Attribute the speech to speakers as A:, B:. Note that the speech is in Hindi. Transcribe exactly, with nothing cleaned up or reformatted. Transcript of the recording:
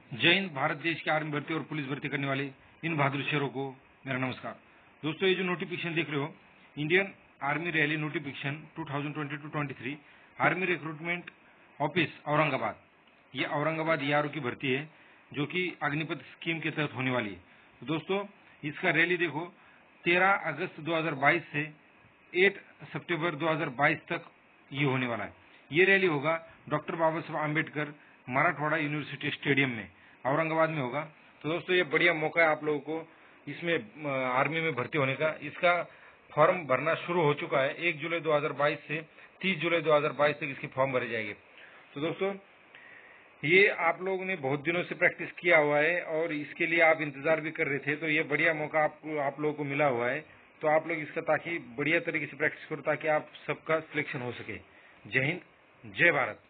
A: जय हिंद। भारत देश की आर्मी भर्ती और पुलिस भर्ती करने वाले इन बहादुर शेरों को मेरा नमस्कार। दोस्तों, ये जो नोटिफिकेशन देख रहे हो, Indian army rally notification two thousand twenty two twenty three army recruitment office Aurangabad, ये औरंगाबाद ईआरओ की भर्ती है जो कि अग्निपथ स्कीम के तहत होने वाली है। तो दोस्तों, इसका रैली देखो तेरह अगस्त दो हज़ार बाईस से आठ सितंबर दो हज़ार बाईस तक ये होने वाला है। ये रैली होगा डॉक्टर बाबा साहब आम्बेडकर मराठवाड़ा यूनिवर्सिटी स्टेडियम में, औरंगाबाद में होगा। तो दोस्तों, ये बढ़िया मौका है आप लोगों को इसमें आर्मी में भर्ती होने का। इसका फॉर्म भरना शुरू हो चुका है। एक जुलाई दो हज़ार बाईस से तीस जुलाई दो हज़ार बाईस तक इसकी फॉर्म भरे जाएंगे। तो दोस्तों, ये आप लोगों ने बहुत दिनों से प्रैक्टिस किया हुआ है और इसके लिए आप इंतजार भी कर रहे थे, तो ये बढ़िया मौका आपको आप लोगों को मिला हुआ है। तो आप लोग इसका ताकि बढ़िया तरीके से प्रैक्टिस करो ताकि आप सबका सिलेक्शन हो सके। जय हिंद, जय भारत।